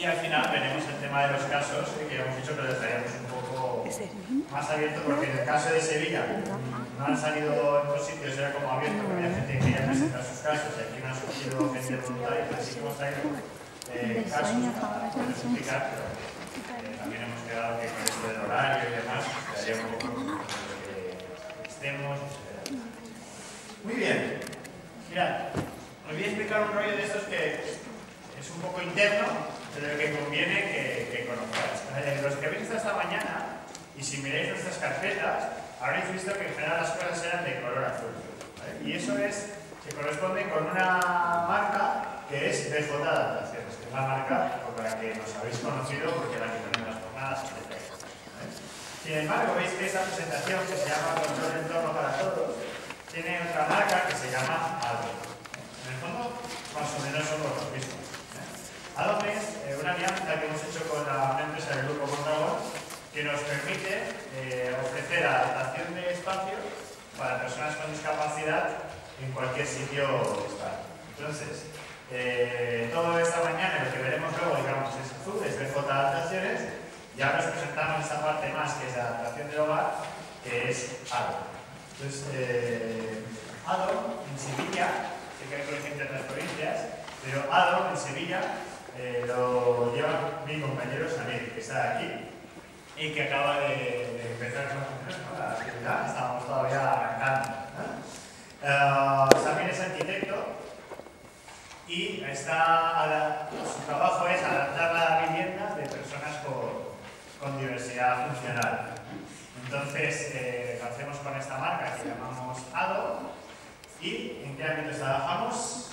Y al final veremos el tema de los casos, que ya hemos dicho que lo dejaríamos un poco más abierto, porque en el caso de Sevilla no han salido en dos sitios, era como abierto, porque había gente que quería presentar sus casos, y aquí no han surgido gente voluntaria, así que hemos traído casos para poder explicar, pero también hemos quedado que con esto del horario y demás, quedaría un poco que estemos, etc. Muy bien, mirad, os voy a explicar un rollo de estos que es un poco interno, pero que conviene que conozcáis. Los que habéis visto esta mañana, y si miráis nuestras carpetas, habréis visto que en general las cosas eran de color azul, ¿vale? Y eso se corresponde con una marca que es BJ Adaptaciones, que es la marca por la que nos habéis conocido, porque la que ponemos las jornadas, etc. ¿Vale? Sin embargo, veis que esta presentación, que se llama Control de Entorno para Todos, tiene otra marca que se llama ADO. En el fondo, más o menos son los mismos. ADO es una alianza que hemos hecho con una empresa del grupo Mondragón que nos permite ofrecer adaptación de espacios para personas con discapacidad en cualquier sitio estar. Entonces, todo esta mañana lo que veremos luego, digamos, es azul, es BJ Adaptaciones, y ahora os presentamos esta parte más que es de adaptación del hogar, que es ADO. Entonces, ADO en Sevilla, sé que hay colegio entre otras provincias, pero ADO en Sevilla lo lleva mi compañero Samir, que está aquí y que acaba de empezar con la actividad, estábamos todavía arrancando, ¿no? Samir es arquitecto y su trabajo es adaptar la vivienda de personas con diversidad funcional. Entonces, lo hacemos con esta marca que llamamos ADO. ¿Y en qué ámbitos trabajamos?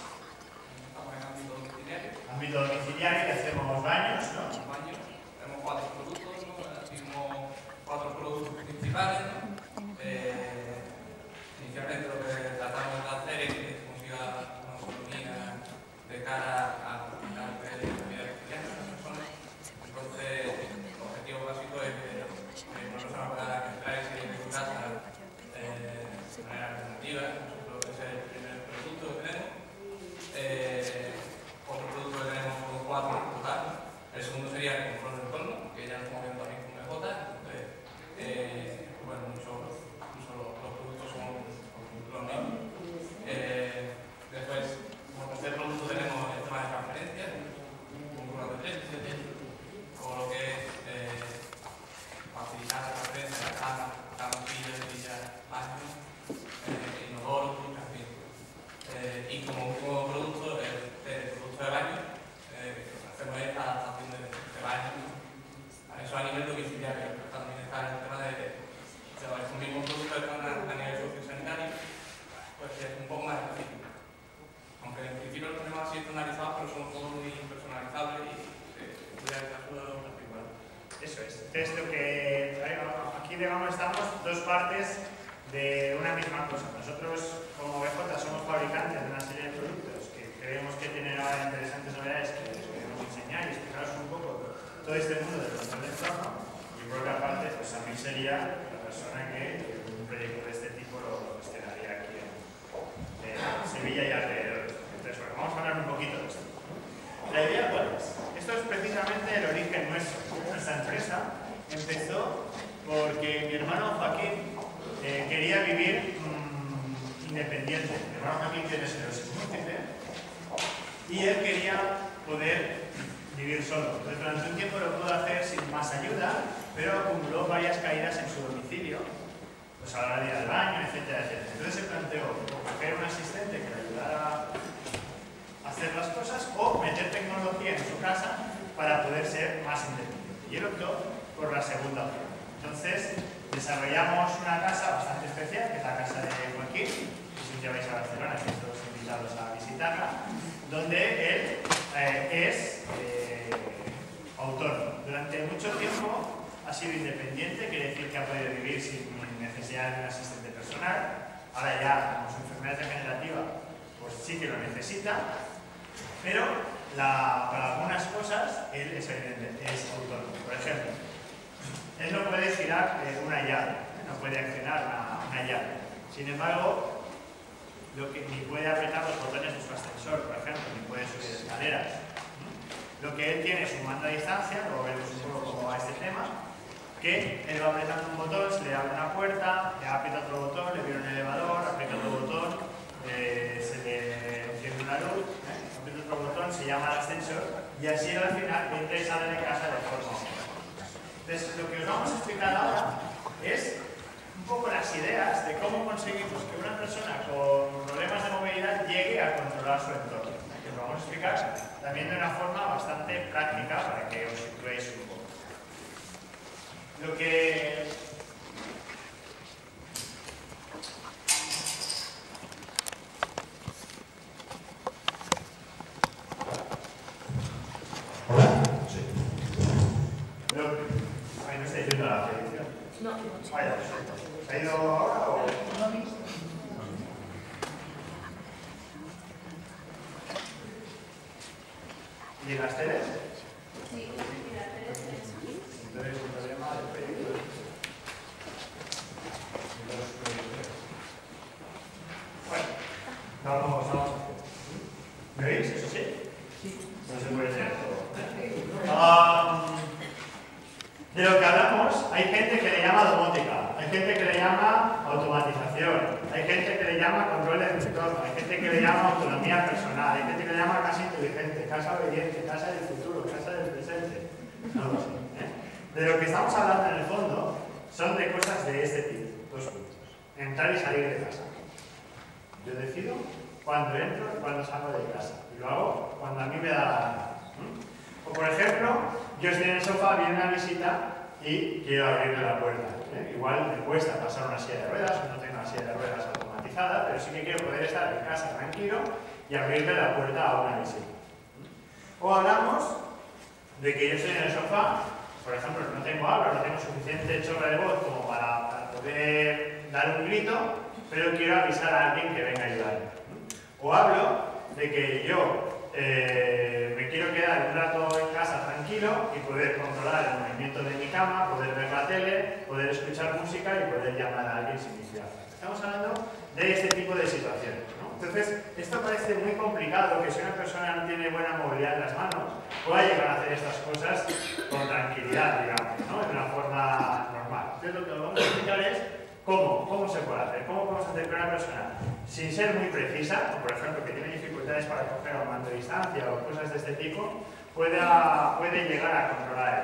Ámbito domiciliario, que hacemos baños, ¿no? Baños, tenemos 4 productos, ¿no? Hicimos 4 productos principales, ¿no? Inicialmente lo que tratamos de hacer es que se consiga una autonomía de cara a la vida de las personas. Entonces, el objetivo básico es que una persona pueda extraerse de su casa de manera alternativa. Nosotros ese es el primer producto que tenemos. Otro producto que tenemos son 4 en total. El segundo sería el control de entorno, que ya lo estamos viendo también con BJ. Entonces, bueno, incluso los productos son los mismos. Después, como tercer producto tenemos el tema de transferencia, un programa de 3, todo lo que es facilitar la transferencia de la cama, sillas, baños, inodoros, en fin. Y como último producto, el producto de baño, hacemos esta adaptación de baño. Eso a nivel domiciliario, pero también está el tema de estos mismos productos que están a nivel sociosanitario, pues es un poco más específico. Aunque en principio los tenemos así estandarizados, pero son todos muy personalizables y se puede realizar solo particular. Eso es. Entonces, aquí digamos estamos dos partes de una misma cosa. Nosotros, como BJ, somos fabricantes de una serie de productos que creemos que tienen ahora interesantes novedades que les queremos enseñar y explicaros un poco todo este mundo del control de entorno. Y por otra parte, pues a mí sería la persona que un proyecto de este tipo lo gestionaría aquí en Sevilla y alrededor. Entonces, bueno, vamos a hablar un poquito de esto. La idea, ¿cuál es? Esto es precisamente el origen nuestro. Nuestra empresa empezó porque mi hermano Joaquín quería vivir independiente. Mi hermano Joaquín tiene esclerosis múltiple y él quería poder vivir solo. Entonces, durante un tiempo lo pudo hacer sin más ayuda, pero acumuló varias caídas en su domicilio, pues a la hora de ir al baño, etcétera, etcétera. Entonces se planteó coger un asistente que le ayudara a hacer las cosas o meter tecnología en su casa para poder ser más independiente. Y él optó por la segunda opción. Entonces, desarrollamos una casa bastante especial, que es la casa de Joaquín, que si un día vais a Barcelona, estáis todos invitados a visitarla, donde él es autónomo. Durante mucho tiempo ha sido independiente, quiere decir que ha podido vivir sin necesidad de un asistente personal. Ahora ya, como su enfermedad degenerativa, pues sí que lo necesita, pero para algunas cosas él es autónomo. Por ejemplo, él no puede girar una llave, no puede accionar una llave. Sin embargo, ni puede apretar los botones de su ascensor, por ejemplo, ni puede subir escaleras. Lo que él tiene es un mando a distancia, luego veremos un poco cómo va este tema, que él va apretando un botón, se le abre una puerta, le aprieta otro botón, le viene un elevador, aprieta otro botón, se le enciende una luz, aprieta otro botón, se llama el ascensor, y así al final entra y sale de casa de forma autónoma. Entonces, lo que os vamos a explicar ahora es un poco las ideas de cómo conseguimos que una persona con problemas de movilidad llegue a controlar su entorno. Que os lo vamos a explicar también de una forma bastante práctica para que os situéis un poco. Lo que... ¿Hola? Sí. Ahí no estáis viendo la predicción. No. Vaya, ¿se ha ido ahora o...? ¿Y en las teles? Sí, en las teles. Entonces, un problema del proyector. Bueno, vamos. ¿Me veis? ¿Eso sí? Sí. No se puede leer todo. De lo que hablamos, hay gente que le llama domótica, hay gente que le llama automatización, hay gente que le llama control del entorno, hay gente que le llama autonomía personal, hay gente que le llama casa inteligente, casa obediente, casa del futuro, casa del presente. No lo sé. De lo que estamos hablando en el fondo son de cosas de este tipo, dos puntos. Entrar y salir de casa. Yo decido cuándo entro y cuándo salgo de casa. Y lo hago cuando a mí me da la gana. O por ejemplo, yo estoy en el sofá, viene una visita y quiero abrirle la puerta. Igual me cuesta pasar una silla de ruedas, no tengo una silla de ruedas automatizada, pero sí que quiero poder estar en casa tranquilo y abrirle la puerta a una visita. O hablamos de que yo estoy en el sofá, por ejemplo, no tengo habla, no tengo suficiente chorra de voz como para poder dar un grito, pero quiero avisar a alguien que venga a ayudarme. O hablo de que yo me quiero quedar un rato en casa tranquilo y poder controlar el movimiento de mi cama, poder ver la tele, poder escuchar música y poder llamar a alguien sin necesidad. Estamos hablando de este tipo de situaciones, ¿no? Entonces, esto parece muy complicado, que si una persona no tiene buena movilidad en las manos, pueda llegar a hacer estas cosas con tranquilidad, digamos, ¿no? De una forma normal. Entonces, lo que nos vamos a explicar es cómo se puede hacer, cómo podemos hacer que una persona, sin ser muy precisa, o por ejemplo, que tiene dificultades para coger un mando de distancia o cosas de este tipo, puede llegar a controlar el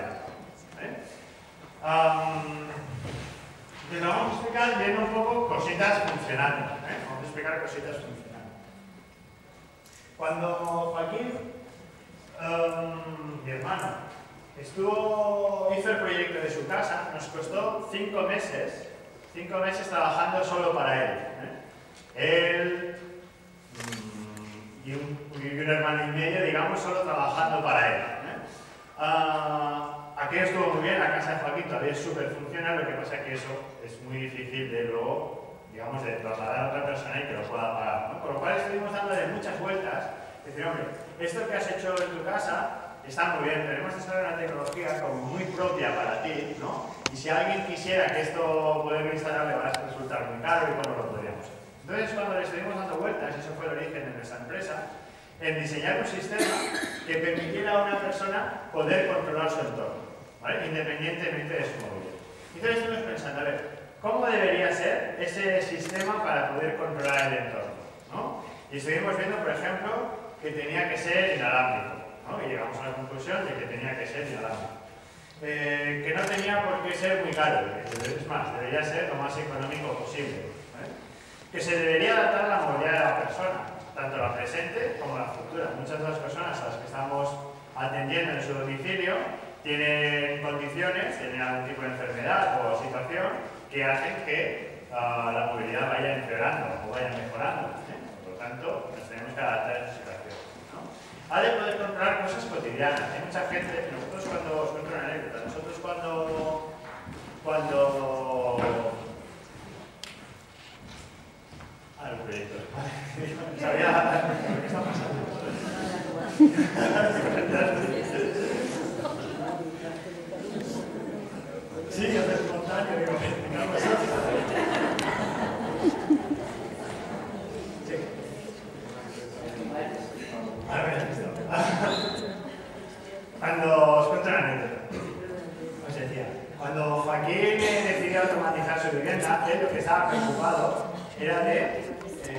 entorno. Entonces lo vamos a explicar viendo un poco cositas funcionando. Vamos a explicar cositas funcionando. Cuando Joaquín, mi hermano, hizo el proyecto de su casa, nos costó 5 meses trabajando solo para él. Él y un hermano y medio, digamos, solo trabajando para él. Aquello estuvo muy bien, la casa de Joaquín todavía es súper funcional, lo que pasa es que eso es muy difícil de luego, digamos, de trasladar a otra persona y que lo pueda pagar, ¿no? Con lo cual estuvimos dándole muchas vueltas, decir, hombre, esto que has hecho en tu casa está muy bien, pero hemos desarrollado una tecnología como muy propia para ti, ¿no? Y si alguien quisiera que esto poderlo instalar, le va a resultar muy caro y cómo lo podríamos hacer. Entonces, cuando le estuvimos dando vueltas, y eso fue el origen de nuestra empresa, en diseñar un sistema que permitiera a una persona poder controlar su entorno, ¿vale? Independientemente de su movilidad. Entonces estuvimos pensando, a ver, ¿cómo debería ser ese sistema para poder controlar el entorno, ¿no? Y estuvimos viendo, por ejemplo, que tenía que ser inalámbrico, ¿no? Y llegamos a la conclusión de que tenía que ser inalámbrico. Que no tenía por qué ser muy caro, es más, debería ser lo más económico posible, ¿vale? Que se debería adaptar a la movilidad de la persona, tanto la presente como la futura. Muchas de las personas a las que estamos atendiendo en su domicilio tienen condiciones, tienen algún tipo de enfermedad o situación que hacen que la movilidad vaya empeorando o vaya mejorando. Por lo tanto, nos tenemos que adaptar a esa situación, ¿no? Ha de poder controlar cosas cotidianas. Hay mucha gente, nosotros cuando, os cuento una anécdota, nosotros cuando el proyecto. Sabía qué está pasando. Sí, es espontáneo, digo, sí. A ver, listo. Cuando os cuento una anécdota, os decía, cuando Joaquín decidió automatizar su vivienda, él lo que estaba preocupado era de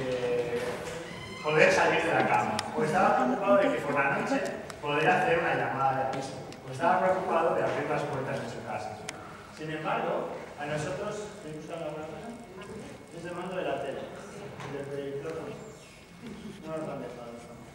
poder salir de la cama, o estaba preocupado de que por la noche poder hacer una llamada de aviso, o estaba preocupado de abrir las puertas de su casa. Sin embargo, a nosotros, ¿me gusta la cosa? Es el mando de la tele, del proyector no nos lo han dejado.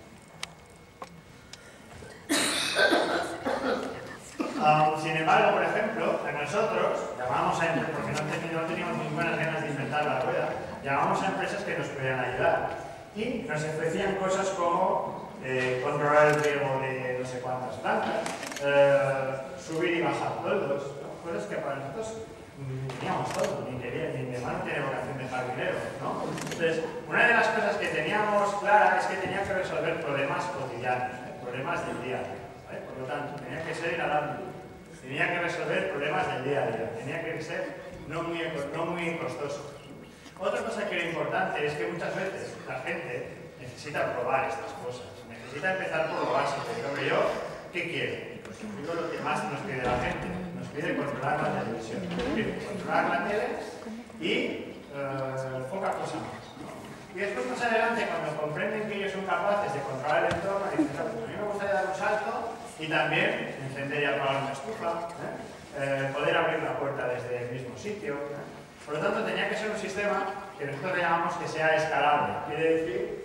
Sin embargo, por ejemplo, a nosotros llamamos a empresas, porque no teníamos ninguna ganas de inventar la rueda, llamamos a empresas que nos podían ayudar y nos ofrecían cosas como controlar el riego de no sé cuántas plantas, subir y bajar toldos, ¿no? Cosas que para nosotros teníamos todo, ni mi hermano tiene vocación de jardinero, ¿no? Entonces, una de las cosas que teníamos clara es que tenía que resolver problemas cotidianos, problemas del día a día. Por lo tanto, tenía que ser inalámbrico, tenía que resolver problemas del día a día, tenía que ser no muy costoso. Otra cosa que era importante es que muchas veces la gente necesita probar estas cosas, necesita empezar por lo básico. Yo, ¿qué quiero? Pues digo lo que más nos pide la gente, nos pide controlar la televisión, nos pide controlar la tele y poca cosa más. Y después más adelante, cuando comprenden que ellos son capaces de controlar el entorno, dicen, a mí me gustaría dar un salto y también encender y apagar una estufa, poder abrir la puerta desde el mismo sitio. Por lo tanto, tenía que ser un sistema que nosotros le llamamos que sea escalable. Quiere decir,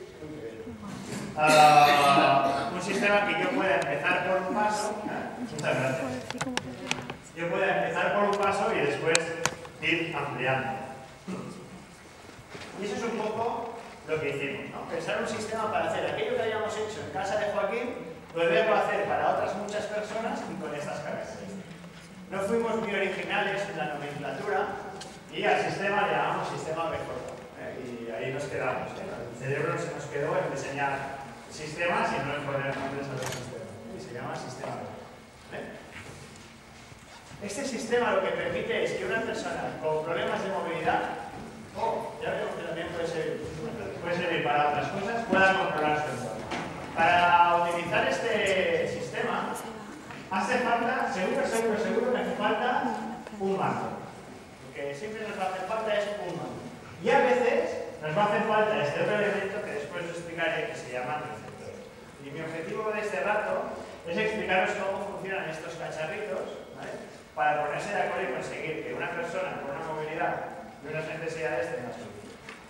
un sistema que yo pueda empezar por un paso, muchas gracias, yo pueda empezar por un paso y después ir ampliando. Y eso es un poco lo que hicimos, ¿no? Pensar un sistema para hacer aquello que habíamos hecho en casa de Joaquín, volverlo a hacer para otras muchas personas y con estas características. No fuimos muy originales en la nomenclatura y al sistema le llamamos sistema BJ. Y ahí nos quedamos. El cerebro se nos quedó en diseñar sistemas y no en poner nombres a los sistemas. Y se llama sistema BJ. Este sistema lo que permite es que una persona con problemas de movilidad, ya vemos que también puede servir para otras cosas, pueda controlar su entorno. Para utilizar este sistema, hace falta, seguro que hace falta un mando. Lo que siempre nos va a hacer falta es un mando. Y a veces nos va a hacer falta este otro elemento que después os explicaré, que se llama receptor. Y mi objetivo de este rato es explicaros cómo funcionan estos cacharritos, ¿vale? Para ponerse de acuerdo y conseguir que una persona con una movilidad y unas necesidades tenga solución.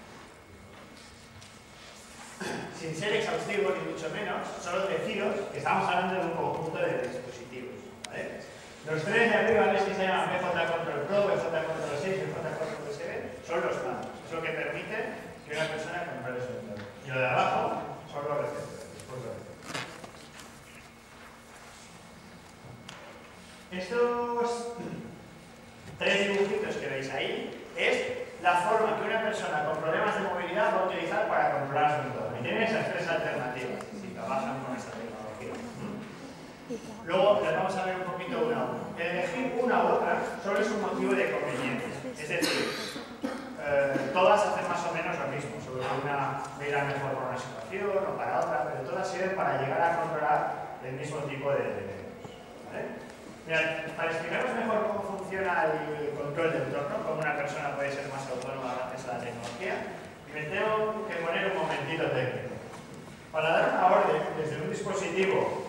Sin ser exhaustivo ni mucho menos, solo deciros que estamos hablando de un conjunto de dispositivos, ¿vale? Los tres de arriba, ¿ves que se llaman BJ Control Pro, BJ Control 6, BJ Control USB? Son los mandos, es lo que permite que una persona controle su entorno. Y lo de abajo son los receptores. Estos tres dibujitos que veis ahí es la forma que una persona con problemas de movilidad va a utilizar para controlar su entorno. Y tiene esas tres alternativas si trabajan con esta tecnología. Luego las vamos a ver un poquito una a una. Elegir una u otra solo es un motivo de conveniencia. Es decir, todas hacen más o menos lo mismo, solo que una me irá mejor para una situación o para otra, pero todas sirven para llegar a controlar el mismo tipo de elementos. ¿Vale? Mirad, para explicaros mejor cómo funciona el control del entorno, cómo una persona puede ser más autónoma gracias a la tecnología, me tengo que poner un momentito técnico. Para dar una orden desde un dispositivo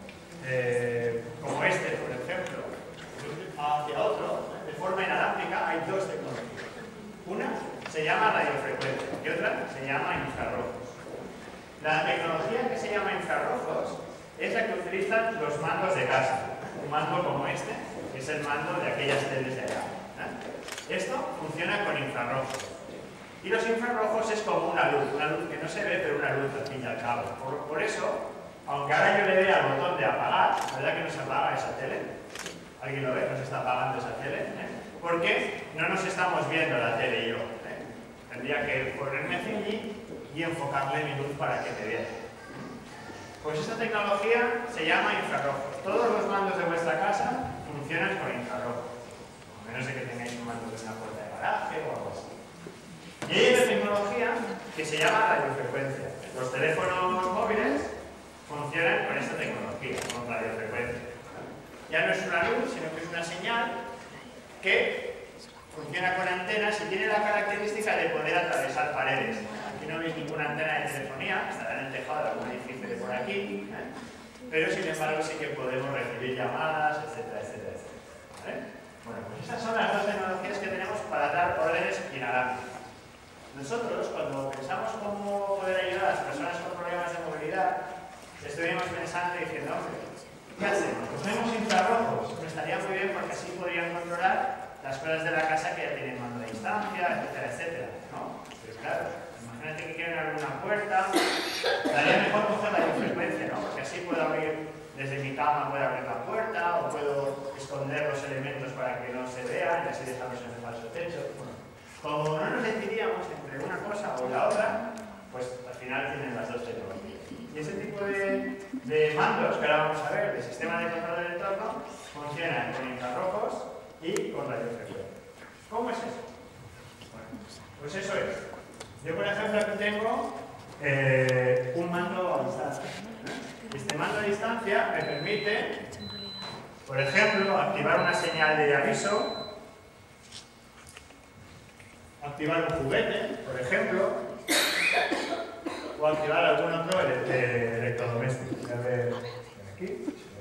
como este, por ejemplo, hacia otro, de forma inalámbrica, hay dos tecnologías. Una se llama radiofrecuencia y otra se llama infrarrojos. La tecnología que se llama infrarrojos es la que utilizan los mandos de casa. Un mando como este, que es el mando de aquellas teles de allá. Esto funciona con infrarrojos. Y los infrarrojos es como una luz que no se ve, pero una luz al fin y al cabo. Por eso, aunque ahora yo le dé al botón de apagar, ¿verdad que no se apaga esa tele? ¿Alguien lo ve? ¿No se está apagando esa tele? Porque no nos estamos viendo la tele y yo. Tendría que ponerme allí y enfocarle mi luz para que te vea. Pues esta tecnología se llama infrarrojos. Todos los mandos de vuestra casa funcionan con infrarrojos. A menos de que tengáis un mando de una puerta de garaje o algo así. Y hay una tecnología que se llama radiofrecuencia. Los teléfonos móviles funcionan con esta tecnología, con radiofrecuencia. ya no es una luz, sino que es una señal que funciona con antenas y tiene la característica de poder atravesar paredes. Aquí no veis ninguna antena de telefonía, estará en el tejado de algún edificio de por aquí, pero sin embargo sí que podemos recibir llamadas, etcétera, etcétera, etcétera. ¿Vale? Bueno, pues estas son las dos tecnologías que tenemos para dar órdenes inalámbricas. Nosotros, cuando pensamos cómo poder ayudar a las personas con problemas de movilidad, estuvimos pensando y diciendo, hombre, ¿qué hacemos? Pues tenemos infrarrojos. Me estaría muy bien porque así podrían controlar las cosas de la casa que ya tienen mando de distancia, etcétera, etcétera, ¿no? Pero claro, imagínate que quieren abrir una puerta, estaría mejor coger la frecuencia, ¿no? Porque así puedo abrir, desde mi cama puedo abrir la puerta, o puedo esconder los elementos para que no se vean y así dejarlos en el falso techo. Bueno, como no nos decidíamos entre una cosa o la otra, pues al final tienen las dos tecnologías. Y ese tipo de mandos que ahora vamos a ver, de sistema de control del entorno, funcionan con infrarrojos y con radiofrecuencia. ¿Cómo es eso? Bueno, pues eso es. Yo, por ejemplo, aquí tengo un mando a distancia. Este mando a distancia me permite, por ejemplo, activar una señal de aviso, activar un juguete, por ejemplo, o activar algún otro electrodoméstico. Voy a ver aquí.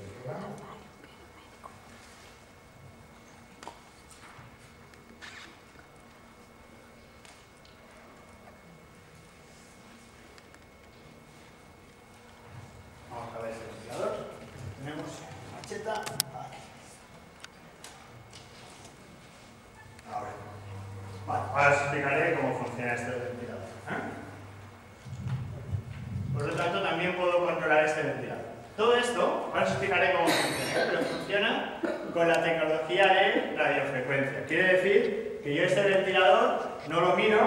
Vamos a ver este ventilador. Tenemos macheta aquí. Ahora. Vale, ahora os explicaré cómo funciona este ventilador. Por lo tanto, también puedo controlar este ventilador. Todo esto, ahora os explicaré cómo funciona, pero funciona con la tecnología de radiofrecuencia. Quiere decir que yo este ventilador no lo miro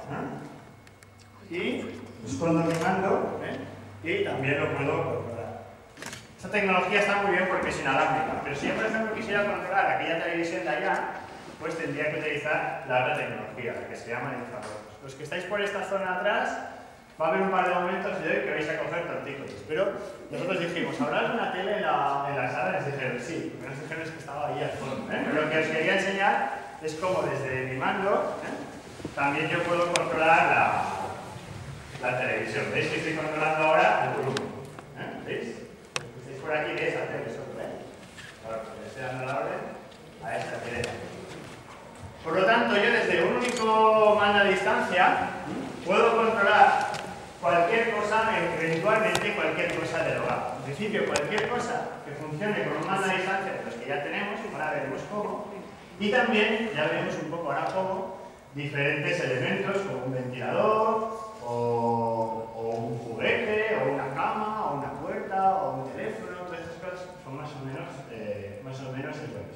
y escondo mi mando y también lo puedo controlar. Esta tecnología está muy bien porque es inalámbrica, pero si yo, por ejemplo, quisiera controlar aquella televisión de allá, pues tendría que utilizar la otra tecnología, la que se llama infrarrojos. Los que estáis por esta zona atrás, va a haber un par de momentos de hoy que vais a coger tortícolis, pero nosotros dijimos, ¿habrá alguna tele en la sala? Les dijeron, sí, pero nos dijeron que estaba ahí al fondo. Pero lo que os quería enseñar es cómo desde mi mando también yo puedo controlar la televisión. ¿Veis que estoy controlando ahora el volumen? ¿Veis? Estáis por aquí, ¿veis? La tele solo, Ahora, le estoy dando la orden a esta tele. Por lo tanto, yo desde un único mando a distancia puedo controlar cualquier cosa, eventualmente cualquier cosa del hogar. En principio, cualquier cosa que funcione con un mando a distancia de los que ya tenemos, ahora veremos cómo, y también, ya veremos un poco ahora cómo, diferentes elementos como un ventilador, o un juguete, o una cama, o una puerta, o un teléfono, todas estas cosas son más o menos iguales.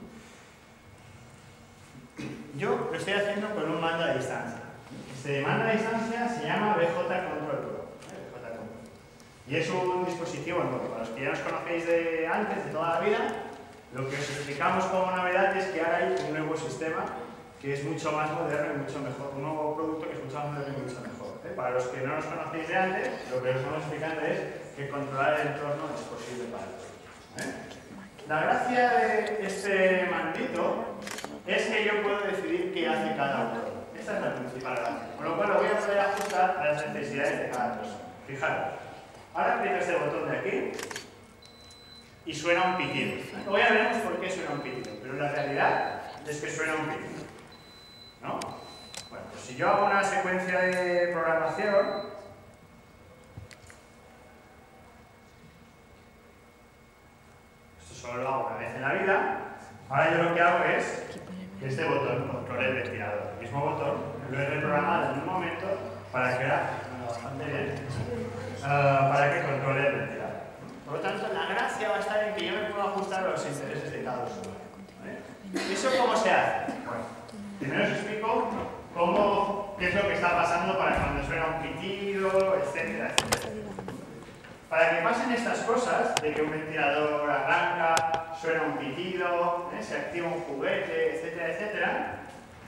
Yo lo estoy haciendo con un mando a distancia. Este mando a distancia se llama BJ Control Pro. Y es un dispositivo nuevo. Para los que ya nos conocéis de antes, de toda la vida, lo que os explicamos como novedad es que ahora hay un nuevo sistema que es mucho más moderno y mucho mejor. Un nuevo producto que es mucho más moderno y mucho mejor. Para los que no nos conocéis de antes, lo que os estamos explicando es que controlar el entorno es posible para todos. La gracia de este mandito es que yo puedo decidir qué hace cada uno. Esta es la principal gracia. Con lo cual lo voy a poder ajustar a las necesidades de cada persona. Fijaros, ahora aprieto este botón de aquí y suena un pitido. Luego ya veremos por qué suena un pitido, pero la realidad es que suena un pitido. ¿No? Bueno, pues si yo hago una secuencia de programación, esto solo lo hago una vez en la vida, ahora yo lo que hago es que este botón controle el ventilador. El mismo botón lo he reprogramado en un momento para que controle el ventilador. Por lo tanto, la gracia va a estar en que yo me puedo ajustar a los intereses de cada usuario. ¿Vale? ¿Eso cómo se hace? Bueno, primero os explico qué es lo que está pasando para cuando suena un pitido, etcétera, etcétera. Para que pasen estas cosas, de que un ventilador arranca, suena un pitido, se activa un juguete, etcétera, etcétera,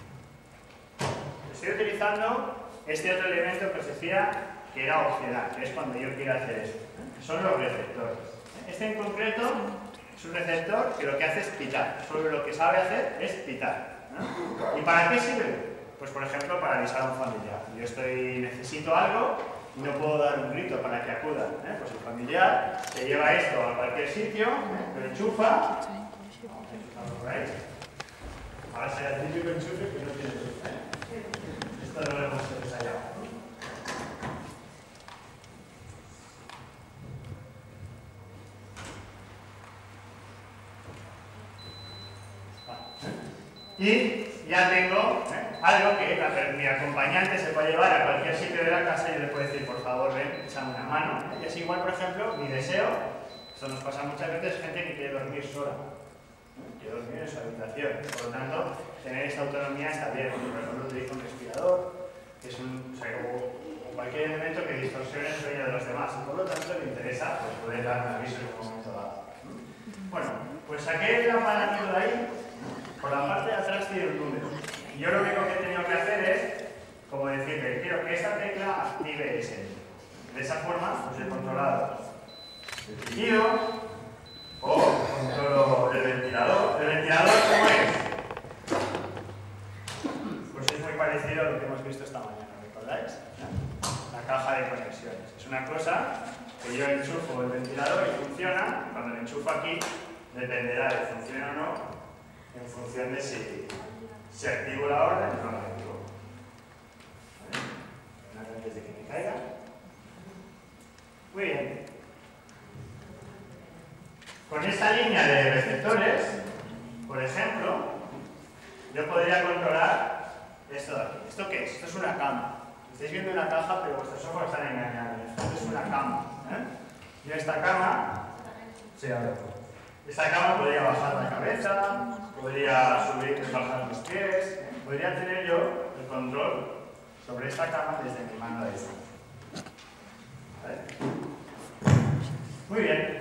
estoy utilizando este otro elemento que os decía que era opcional, que es cuando yo quiero hacer esto, que son los receptores. Este en concreto Es un receptor que lo que hace es pitar. Solo lo que sabe hacer es pitar, ¿no? ¿Y para qué sirve? Pues por ejemplo para avisar a un familiar. Yo necesito algo y no puedo dar un grito para que acudan. Pues el familiar se lleva esto a cualquier sitio, lo enchufa. Por ahí. Ahora será el típico enchufe que no tiene luz. Esto no lo hemos ensayado. Y ya tengo algo que mi acompañante se puede llevar a cualquier sitio de la casa y le puede decir, por favor, ven, échame una mano. Y es igual, por ejemplo, mi deseo, esto nos pasa muchas veces, gente que quiere dormir sola, quiere dormir en su habitación. Por lo tanto, tener esa autonomía está bien. Por ejemplo, utilizo un respirador, que es o cualquier elemento que distorsione el sueño de los demás. Y por lo tanto, le interesa pues, poder dar un aviso en un momento dado. Bueno, pues saqué el aparato de ahí. Por la parte de atrás tiene un número. Y yo lo único que he tenido que hacer es, como decirle, quiero que esta tecla active ese. De esa forma, pues he controlado el pitido o controlo el ventilador. ¿El ventilador cómo es? Pues es muy parecido a lo que hemos visto esta mañana, ¿recordáis? La caja de conexiones. Es una cosa que yo enchufo el ventilador y funciona. Cuando lo enchufo aquí, dependerá de funciona o no, en función de si activo la orden o no la activo. ¿Vale? Antes de que me caiga. Muy bien. Con esta línea de receptores, por ejemplo, yo podría controlar esto de aquí. ¿Esto qué es? Esto es una cama. Estáis viendo una caja, pero vuestros ojos están engañando. Esto es una cama. Y esta cama se abre. Esta cama podría bajar la cabeza, podría subir y bajar los pies, podría tener yo el control sobre esta cama desde mi mano de distancia. ¿Vale? Muy bien.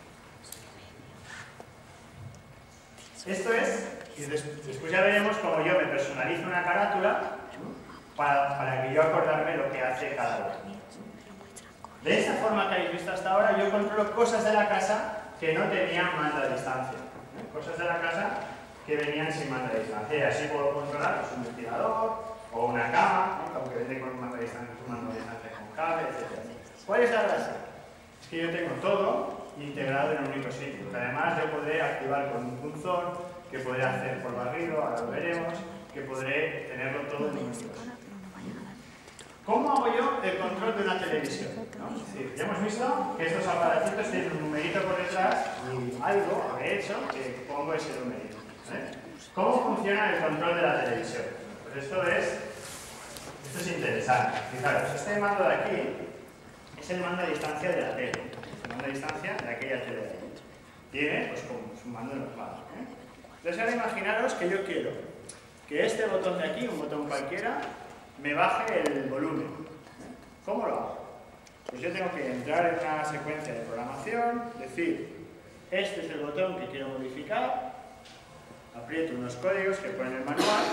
Esto es, y después ya veremos cómo yo me personalizo una carátula para que yo acordarme lo que hace cada uno. De esta forma que habéis visto hasta ahora, yo controlo cosas de la casa que no tenían mando a distancia. Cosas de la casa que venían sin mando a distancia. Y así puedo controlar pues, un ventilador o una cama, aunque vende con un mando a distancia con cable, etc. ¿Cuál es la gracia? Es que yo tengo todo integrado en un único sitio. Que además yo podré activar con un punzón, que podré hacer por barrido, ahora lo veremos, que podré tenerlo todo en un único sitio. ¿Cómo hago yo el control de una televisión? ¿No? Es decir, ya hemos visto que estos aparatitos tienen un numerito por detrás y algo habré hecho que pongo ese numerito. ¿Cómo funciona el control de la televisión? Pues esto es interesante. Fijaros, este mando de aquí es el mando a distancia de la tele. El mando a distancia de aquella tele de ahí. Tiene pues como su mando normal. Entonces ahora imaginaros que yo quiero que este botón de aquí, un botón cualquiera, me baje el volumen. ¿Cómo lo hago? Pues yo tengo que entrar en una secuencia de programación, decir, este es el botón que quiero modificar, aprieto unos códigos que pone el manual,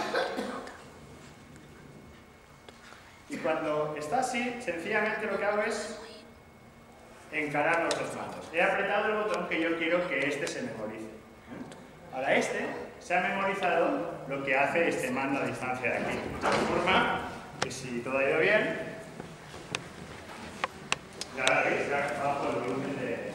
y cuando está así, sencillamente lo que hago es encarar los dos mandos. He apretado el botón que yo quiero que este se memorice. Ahora se ha memorizado lo que hace este mando a distancia de aquí. De tal forma que si todo ha ido bien, ya veis, ya bajo el volumen de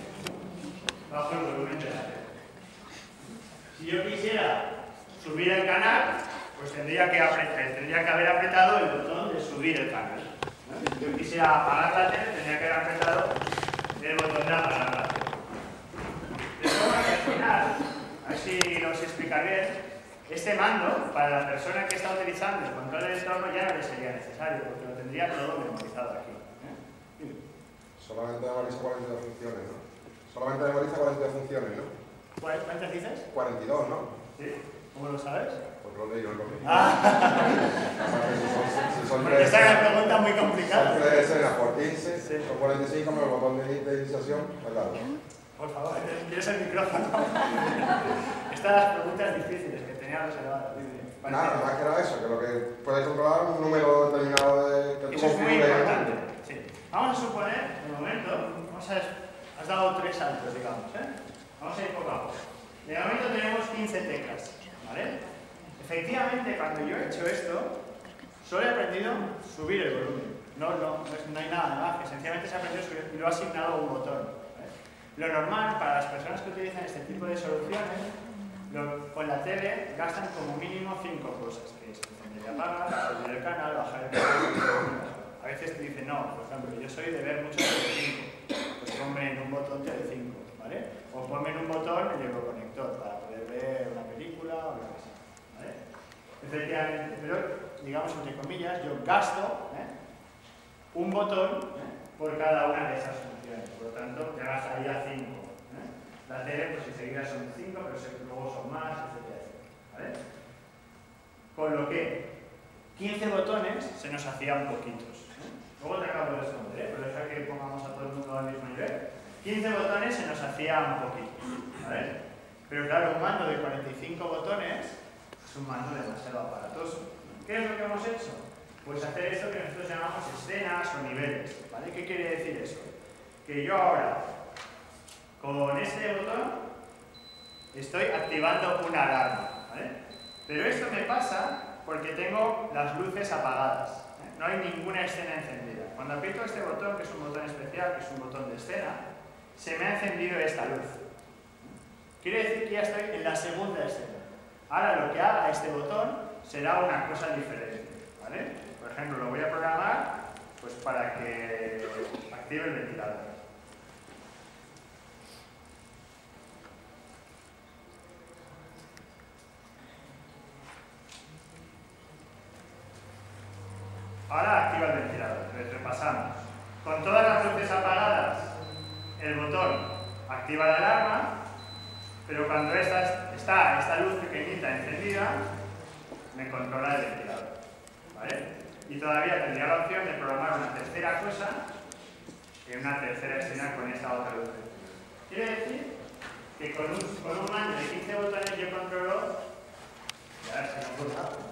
la tele. Si yo quisiera subir el canal, pues tendría que haber apretado el botón de subir el canal. ¿No? Si yo quisiera apagar la tele, tendría que haber apretado el botón de apagar la tele. De forma que al final, a ver si lo os explica bien, este mando, para la persona que está utilizando el control del entorno, ya no le sería necesario, porque lo tendría todo memorizado aquí. Solamente memoriza 42 funciones, ¿no? Solamente memoriza 42 funciones, ¿no? ¿Cuántas dices? 42, ¿no? ¿Sí? ¿Cómo lo sabes? Pues lo leí yo en lo mismo. Porque esta es una pregunta muy complicada. Son 3 escenas por 15, son 45 con el botón de inicialización al lado. Por favor, ¿quieres el micrófono? Estas son las preguntas difíciles que tenía reservadas. Nada, más que era eso, que lo que puedes controlar un número determinado de... Eso es muy importante. Sí. Vamos a suponer, de momento, has dado 3 saltos, digamos, Vamos a ir poco a poco. De momento tenemos 15 teclas, ¿vale? Efectivamente, cuando yo he hecho esto, solo he aprendido a subir el volumen. No hay nada más, que sencillamente se ha aprendido a subir y lo ha asignado un botón, ¿vale? Lo normal para las personas que utilizan este tipo de soluciones, con la tele gastan como mínimo 5 cosas, que es encender y apagar, subir el canal, bajar el canal. A veces te dicen, no, por ejemplo, yo soy de ver mucho de 5, pues ponme en un botón de 5, ¿vale? O ponme en un botón el euroconector para poder ver una película o lo que sea, ¿vale? Efectivamente, pero digamos entre comillas, yo gasto un botón por cada una de esas funciones, por lo tanto ya gastaría 5. La tele, pues enseguida son 5, pero luego son más, etc. ¿Vale? Con lo que 15 botones se nos hacían poquitos. Luego te acabo de responder, pero deja que pongamos a todo el mundo al mismo nivel. 15 botones se nos hacían poquitos. ¿Vale? Pero claro, un mando de 45 botones es un mando demasiado aparatoso. ¿Qué es lo que hemos hecho? Pues hacer esto que nosotros llamamos escenas o niveles. ¿Vale? ¿Qué quiere decir eso? Que yo ahora, con este botón, estoy activando una alarma. ¿Vale? Pero esto me pasa porque tengo las luces apagadas. No hay ninguna escena encendida. Cuando aprieto este botón, que es un botón especial, que es un botón de escena, se me ha encendido esta luz. Quiere decir que ya estoy en la segunda escena. Ahora lo que haga este botón será una cosa diferente. ¿Vale? Por ejemplo, lo voy a programar pues, para que active el ventilador. Ahora activa el ventilador. Entonces repasamos. Con todas las luces apagadas, el botón activa la alarma, pero cuando está esta luz pequeñita encendida, me controla el ventilador. ¿Vale? Y todavía tendría la opción de programar una tercera cosa en una tercera escena con esta otra luz. Quiere decir que con un mando de 15 botones yo controlo. Ya se me ha ocurrido.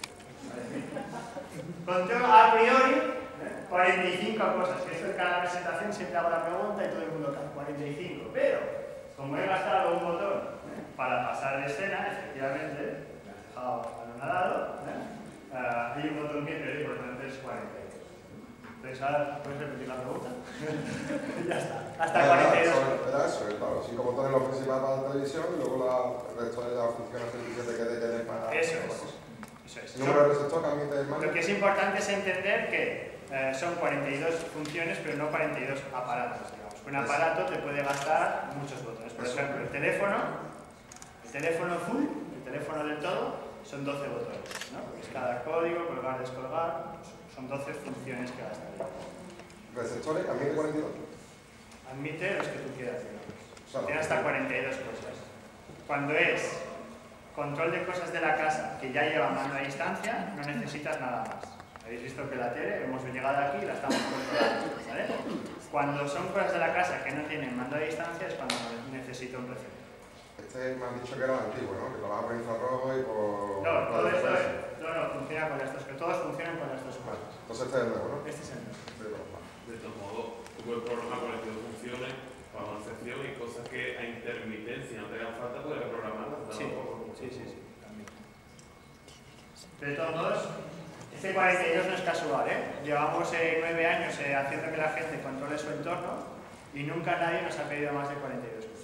Controlo a priori 45 cosas, que esto en cada presentación siempre hago la pregunta y todo el mundo cae 45, pero como he gastado un botón para pasar de escena, efectivamente, me has dejado anonadado, hay un botón que te por tanto es 42. Entonces ahora, ¿puedes repetir la pregunta? Ya está, hasta 42. Era eso, claro, 5 botones los principales para la televisión y luego el resto de las funciones que te para... Eso es. Eso es. ¿Número de receptor que admite el mando? Lo que es importante es entender que son 42 funciones, pero no 42 aparatos, digamos. Un aparato te puede gastar muchos botones. Por ejemplo, el teléfono full, el teléfono del todo, son 12 botones, ¿no? Porque es cada código, colgar, descolgar, son 12 funciones que gastaría. ¿Receptores admite 42? Admite los que tú quieras, digamos. O sea, Tiene hasta 42 cosas. Cuando es control de cosas de la casa que ya lleva mando a distancia, no necesitas nada más. Habéis visto que la tele, hemos llegado aquí y la estamos controlando, ¿vale? Cuando son cosas de la casa que no tienen mando a distancia es cuando necesito un PC. Este me han dicho que era el antiguo, ¿no? Que lo vas a por infrarrojo y por... No, todo esto funciona con estos, que todos funcionan con estos cosas. Entonces este es el nuevo, ¿no? Este es el nuevo. De todos modos, tú puedes programar con estas funciones para una sección y cosas que a intermitencia no te hagan falta, puedes programarlas. Sí, también. De todos modos, este 42 no es casual, ¿eh? Llevamos 9 años haciendo que la gente controle su entorno y nunca nadie nos ha pedido más de 42 cosas.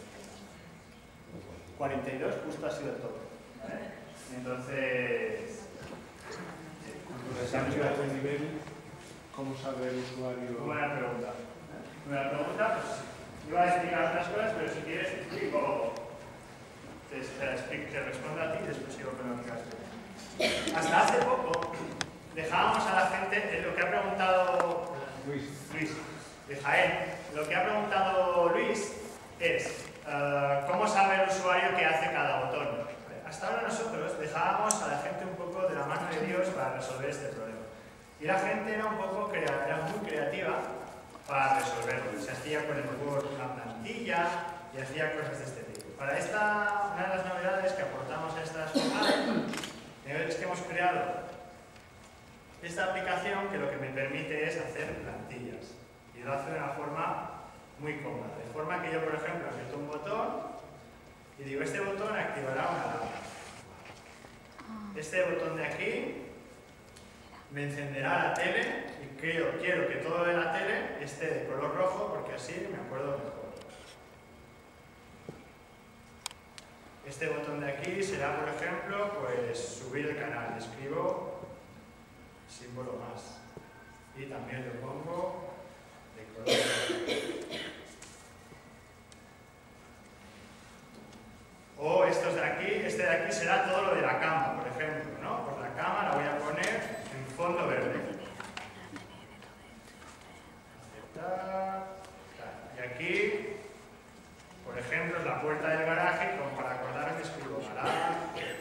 42 justo ha sido el tope, ¿vale? Entonces... ¿Cómo sabe el usuario? Buena pregunta. Buena pregunta, pues iba a explicar otras cosas, pero si quieres explico, te respondo a ti y después sigo con lo que vas a explicar. Hasta hace poco dejábamos a la gente, lo que ha preguntado Luis de Jaén, lo que ha preguntado Luis es cómo sabe el usuario qué hace cada botón. Hasta ahora nosotros dejábamos a la gente un poco de la mano de Dios para resolver este problema. Y la gente era muy creativa para resolverlo. Se hacía con el Word una plantilla y hacía cosas de este tipo. Para esta, una de las novedades que aportamos a estas jornadas es que hemos creado esta aplicación que lo que me permite es hacer plantillas. Y lo hace de una forma muy cómoda. De forma que yo, por ejemplo, aprieto un botón y digo, este botón activará una alarma. Este botón de aquí me encenderá la tele y quiero que todo de la tele esté de color rojo porque así me acuerdo mejor. Este botón de aquí será, por ejemplo, pues subir el canal. Escribo símbolo más y también lo pongo de color rojo. O estos de aquí, este de aquí será todo lo de la cama, por ejemplo, ¿no? Pues la cama la voy a poner en fondo verde. Aceptar. Y aquí, por ejemplo, es la puerta del garaje, como para acordarme escribo garaje.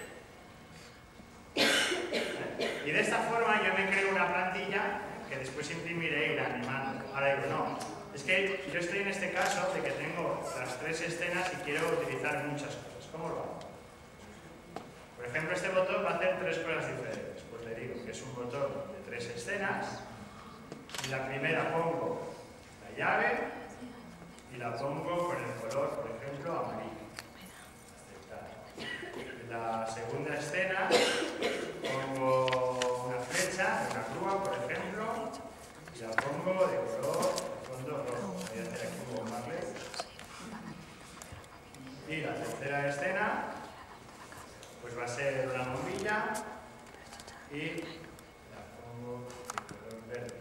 Y de esta forma yo me creo una plantilla que después imprimiré y iré animando. Ahora digo, no, es que yo estoy en este caso de que tengo las 3 escenas y quiero utilizar muchas cosas. ¿Cómo lo hago? Por ejemplo, este botón va a hacer 3 cosas diferentes. Pues le digo que es un botón de 3 escenas y la primera pongo la llave y la pongo con el color, por ejemplo, amarillo. Aceptar. En la segunda escena pongo una flecha, una grúa, por ejemplo, y la pongo de color de fondo rojo. Voy a hacer aquí un bombarle. Y la tercera escena pues va a ser una bombilla y la pongo de color verde.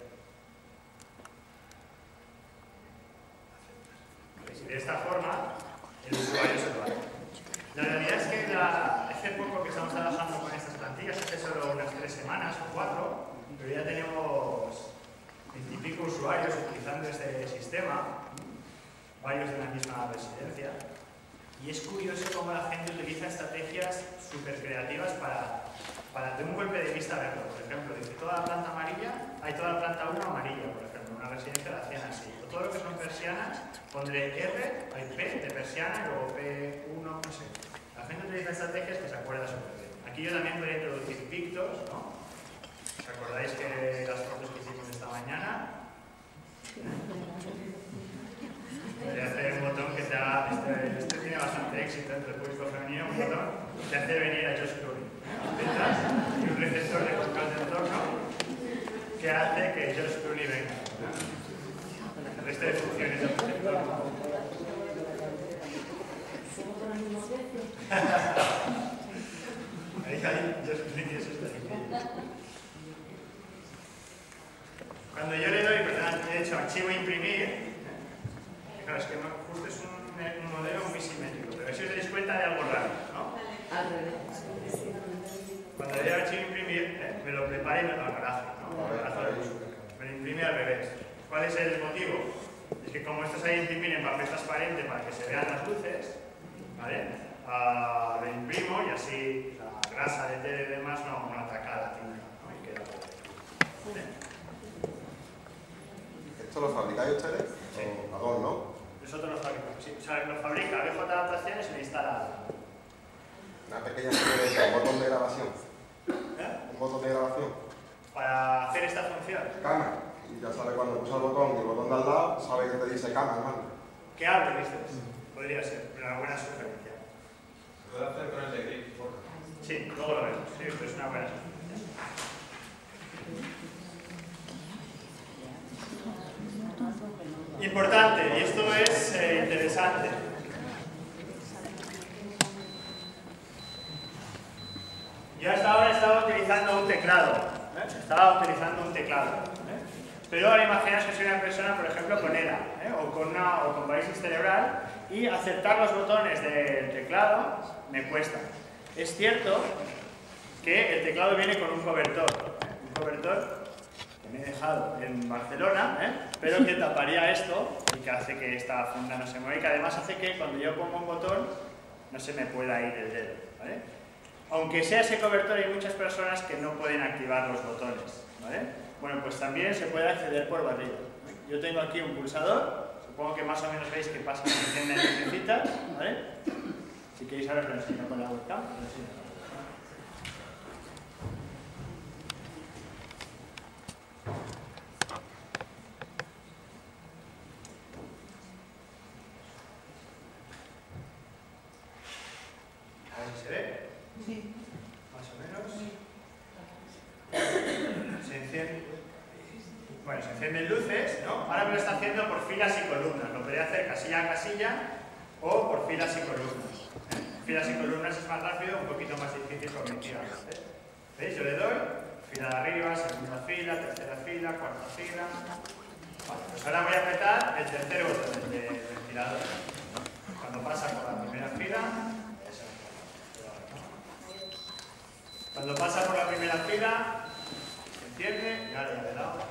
Y de esta forma el usuario se lo hace. La realidad es que hace poco que estamos trabajando con estas plantillas, hace solo unas 3 semanas o 4, pero ya tenemos 20 y pico usuarios utilizando este sistema, varios de la misma residencia. Y es curioso cómo la gente utiliza estrategias súper creativas para de un golpe de vista verlo. Por ejemplo, dice toda la planta amarilla, hay toda la planta 1 amarilla, por ejemplo, una residencia la hacían así. O todo lo que son persianas, pondré R, hay P de persiana y luego P1, no sé. La gente utiliza estrategias que se acuerda súper bien. Aquí yo también podría introducir pictos, ¿no? ¿Os acordáis que las fotos que hicimos esta mañana? Podría hacer un botón que te haga, este tiene bastante éxito entre el público femenino, un botón que hace venir a Josh Clooney detrás y un receptor de control de entorno que hace que Josh Clooney venga. El resto de funciones del receptor. Ahí Josh Clooney, eso está difícil. Cuando yo le doy, perdón, he hecho archivo imprimir. Claro, es que justo es un modelo muy simétrico, pero si os dais cuenta de algo raro, ¿no? Cuando le doy archivo imprimir, me lo prepara y me lo garaje, ¿no? Me lo imprime al revés. ¿Cuál es el motivo? Es que como esto se ha de imprimir en papel transparente para que se vean las luces, ¿vale? Lo imprimo y así la grasa de tele y demás no ataca a la tinta, ¿no? Y queda por ahí. ¿Vale? ¿Esto lo fabricáis ustedes? Sí. Perdón, ¿no? Nosotros lo fabricamos, sí. O sea, lo fabrica BJ Adaptaciones y lo instala. Una pequeña serie de un botón de grabación. ¿Eh? Un botón de grabación. Para hacer esta función. Cama. Y ya sabe cuando pulsa el botón y el botón de al lado, sabe que te dice cama, hermano. ¿Qué abre, dices? Podría ser, una buena sugerencia. ¿Se puede hacer con el de gris? Sí, luego lo vemos. Sí, esto es una buena sugerencia. Importante, y esto es interesante. Yo hasta ahora estaba utilizando un teclado. Pero ahora imaginaos que soy una persona, por ejemplo, con ELA o con parálisis cerebral y acertar los botones del teclado me cuesta. Es cierto que el teclado viene con un cobertor. Un cobertor que me he dejado en Barcelona, pero que taparía esto y que hace que esta funda no se mueva y que además hace que cuando yo pongo un botón no se me pueda ir el dedo, ¿vale? Aunque sea ese cobertor, hay muchas personas que no pueden activar los botones, ¿vale? Bueno, pues también se puede acceder por barrilla. Yo tengo aquí un pulsador, supongo que más o menos veis que pasa que encienden las lucecitas, ¿vale? Si queréis ahora os lo enseño con la webcam. encienden luces, ¿no? Ahora me lo está haciendo por filas y columnas. Lo podría hacer casilla a casilla o por filas y columnas. Filas y columnas es más rápido, un poquito más difícil cognitivamente. ¿Veis? Yo le doy fila de arriba, segunda fila, tercera fila, cuarta fila. Vale, pues ahora voy a apretar el tercer botón, el de ventilador. Cuando pasa por la primera fila, cuando pasa por la primera fila, se enciende y ahora ya le he dado.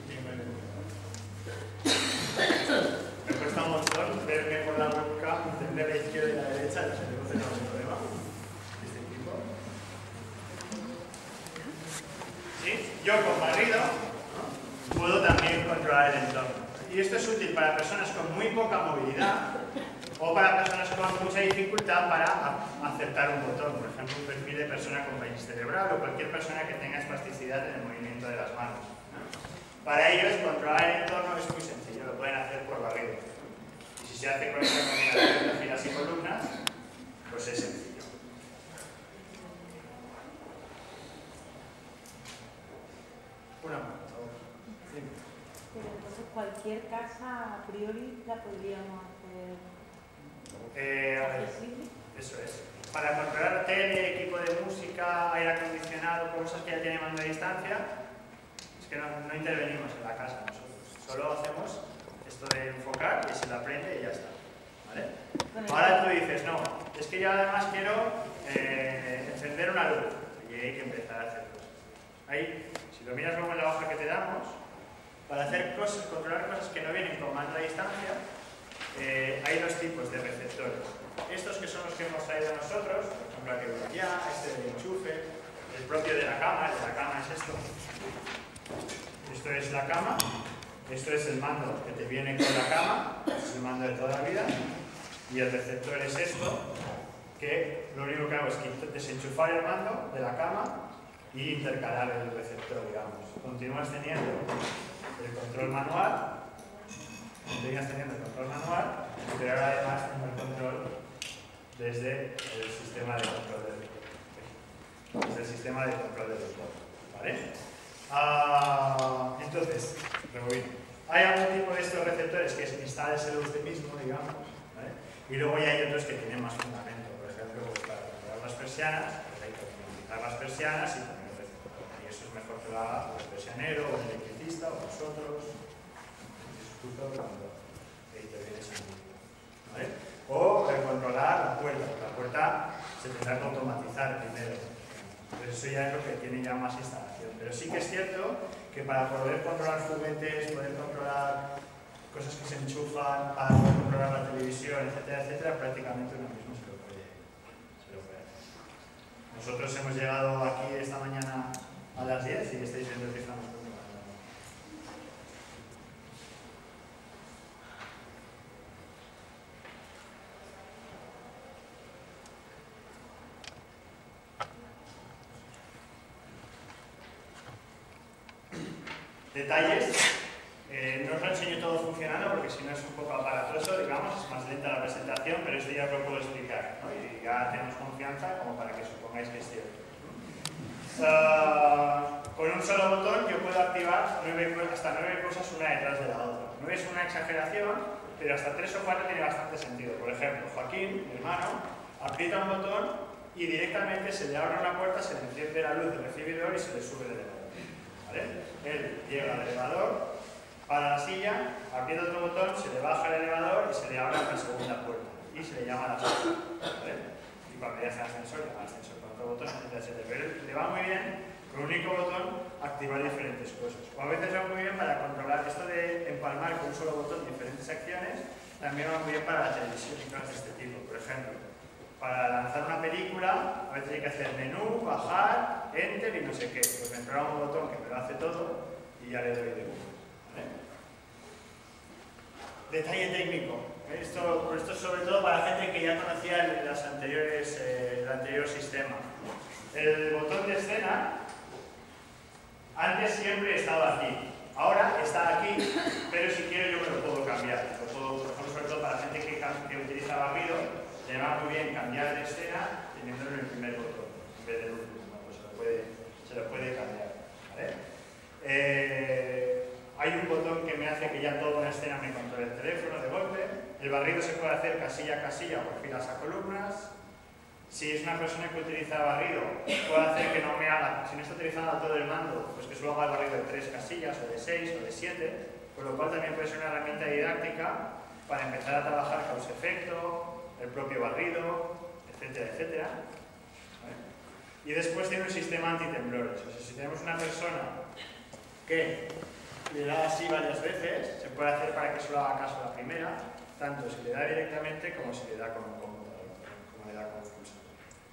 Me cuesta un montón verme por la webcam, entender la izquierda y la derecha, y se me conoce algún problema de este tipo. ¿Sí? Yo con barrido, ¿no?, puedo también controlar el entorno. Y esto es útil para personas con muy poca movilidad o para personas con mucha dificultad para acertar un botón. Por ejemplo, un perfil de persona con parálisis cerebral o cualquier persona que tenga espasticidad en el movimiento de las manos. Para ellos, controlar el entorno es muy sencillo, lo pueden hacer por barrido. Y si se hace con esta combinación de filas y columnas, pues es sencillo. Una más, por favor. Sí. Pero entonces cualquier casa a priori la podríamos hacer accesible. Eso es. Para controlar tele, equipo de música, aire acondicionado, cosas que ya tienen mando a distancia, es que no intervenimos en la casa nosotros. Solo hacemos esto de enfocar y se la prende y ya está. ¿Vale? Ahora tú dices, no, es que yo además quiero encender una luz y hay que empezar a hacer cosas. Ahí, si lo miras luego en la hoja que te damos, para hacer cosas, controlar cosas que no vienen con mando a distancia, hay dos tipos de receptores. Estos que son los que hemos traído nosotros, por ejemplo aquel de allá, este del enchufe, el propio de la cama, el de la cama es esto. Esto es la cama, esto es el mando que te viene con la cama, este es el mando de toda la vida, y el receptor es esto, que lo único que hago es desenchufar el mando de la cama y intercalar el receptor, digamos. Continúas teniendo el control manual, pero ahora además tengo el control desde el sistema de control del lector. ¿Vale? Entonces, rebobino. Hay algún tipo de estos receptores que se instalan usted mismo, digamos, ¿vale? Y luego ya hay otros que tienen más fundamento. Por ejemplo, pues para controlar las persianas, pues hay que utilizar las persianas y poner el receptor. Y eso es mejor que lo haga el persianero, o el electricista, o nosotros, cuando intervienes en el vídeo. ¿Vale? O controlar la puerta. La puerta se tendrá que automatizar primero. Entonces eso ya es lo que tiene ya más instalación. Pero sí que es cierto que para poder controlar juguetes, poder controlar cosas que se enchufan, para poder controlar la televisión, etcétera, etcétera, prácticamente uno mismo se lo puede hacer. Nosotros hemos llegado aquí esta mañana a las 10 y estáis viendo que estamos controlando. Detalles, no os lo enseño todo funcionando porque si no es un poco aparatoso, digamos, es más lenta la presentación, pero esto ya os lo puedo explicar, ¿no? Y ya tenemos confianza como para que supongáis que es cierto. Con un solo botón yo puedo activar hasta 9 cosas una detrás de la otra. No es una exageración, pero hasta 3 o 4 tiene bastante sentido. Por ejemplo, Joaquín, mi hermano, aprieta un botón y directamente se le abre una puerta, se le enciende la luz del recibidor y se le sube el elevador. ¿Vale? Él llega al elevador, para la silla, aprieta otro botón, se le baja el elevador y se le abre la segunda puerta. Y se le llama la puerta. ¿Vale? Y cuando ya está el ascensor, llama al ascensor con otro botón, etc. Pero le va muy bien, con un único botón, activar diferentes cosas. O a veces va muy bien para controlar esto de empalmar con un solo botón diferentes acciones, también va muy bien para la televisión y cosas de este tipo. Por ejemplo, para lanzar una película, a veces hay que hacer menú, bajar, enter y no sé qué. Pues me programa un botón que me lo hace todo y ya le doy de uno. ¿Vale? Detalle técnico. Esto es sobre todo para gente que ya conocía el anterior sistema. El botón de escena antes siempre estaba aquí. Ahora está aquí, pero si quiero yo me lo puedo cambiar. Lo puedo, por ejemplo, sobre todo para gente que utiliza barrido, le va muy bien cambiar de escena teniéndolo en el primer botón en vez del último, pues se lo puede cambiar. ¿Vale? hay un botón que me hace que ya toda una escena me controle el teléfono de golpe. El barrido se puede hacer casilla a casilla o por filas a columnas. Si es una persona que utiliza barrido, puede hacer que no me haga, si no está utilizando todo el mando, pues que solo haga el barrido de 3 casillas, o de 6, o de 7, con lo cual también puede ser una herramienta didáctica para empezar a trabajar causa-efecto, el propio barrido, etcétera, etcétera. ¿Vale? Y después tiene un sistema antitemblores. O sea, si tenemos una persona que le da así varias veces, se puede hacer para que solo haga caso a la primera, tanto si le da directamente como si le da con un computador, como le da con un pulsador.